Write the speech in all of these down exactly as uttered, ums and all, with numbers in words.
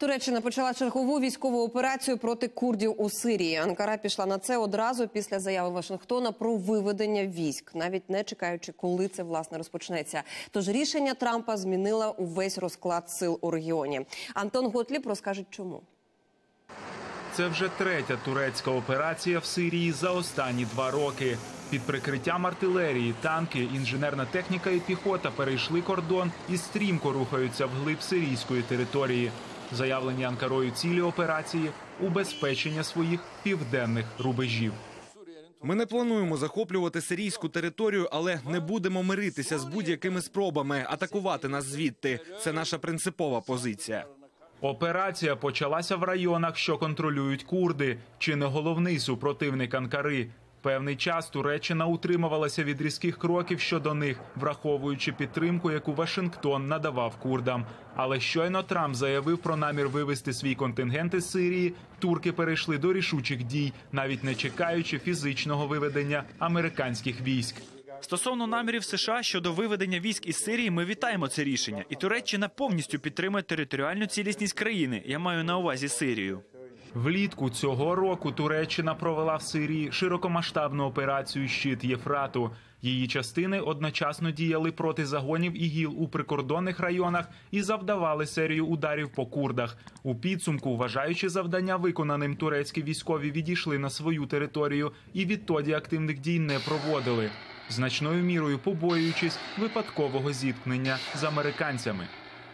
Туреччина почала чергову військову операцію проти курдів у Сирії. Анкара пішла на це одразу після заяви Вашингтона про виведення військ, навіть не чекаючи, коли це, власне, розпочнеться. Тож рішення Трампа змінило увесь розклад сил у регіоні. Антон Готліб розкаже, чому. Це вже третя турецька операція в Сирії за останні два роки. Під прикриттям артилерії, танки, інженерна техніка і піхота перейшли кордон і стрімко рухаються вглиб сирійської території. Заявлені Анкарою цілі операції – убезпечення своїх південних рубежів. Ми не плануємо захоплювати сирійську територію, але не будемо миритися з будь-якими спробами атакувати нас звідти. Це наша принципова позиція. Операція почалася в районах, що контролюють курди, чи не головний супротивник Анкари. Певний час Туреччина утримувалася від різких кроків щодо них, враховуючи підтримку, яку Вашингтон надавав курдам. Але щойно Трамп заявив про намір вивести свій контингент із Сирії, турки перейшли до рішучих дій, навіть не чекаючи фізичного виведення американських військ. Стосовно намірів США щодо виведення військ із Сирії, ми вітаємо це рішення. І Туреччина повністю підтримує територіальну цілісність країни. Я маю на увазі Сирію. Влітку цього року Туреччина провела в Сирії широкомасштабну операцію «Щит Єфрату». Її частини одночасно діяли проти загонів ІГІЛ у прикордонних районах і завдавали серію ударів по курдах. У підсумку, вважаючи завдання виконаним, турецькі військові відійшли на свою територію і відтоді активних дій не проводили, значною мірою побоюючись випадкового зіткнення з американцями.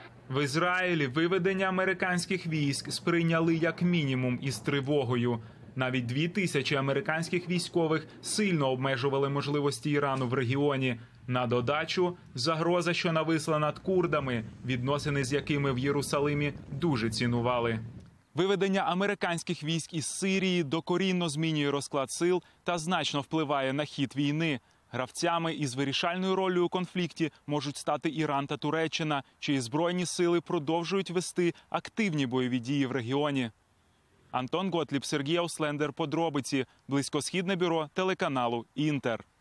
В Ізраїлі виведення американських військ сприйняли як мінімум із тривогою. Навіть дві тисячі американських військових сильно обмежували можливості Ірану в регіоні. На додачу – загроза, що нависла над курдами, відносини з якими в Єрусалимі дуже цінували. Виведення американських військ із Сирії докорінно змінює розклад сил та значно впливає на хід війни. Гравцями із вирішальною ролью у конфлікті можуть стати Іран та Туреччина, чиї збройні сили продовжують вести активні бойові дії в регіоні. Антон Готліб, Сергій Ауслендер, подробиці. Близькосхідне бюро телеканалу «Інтер».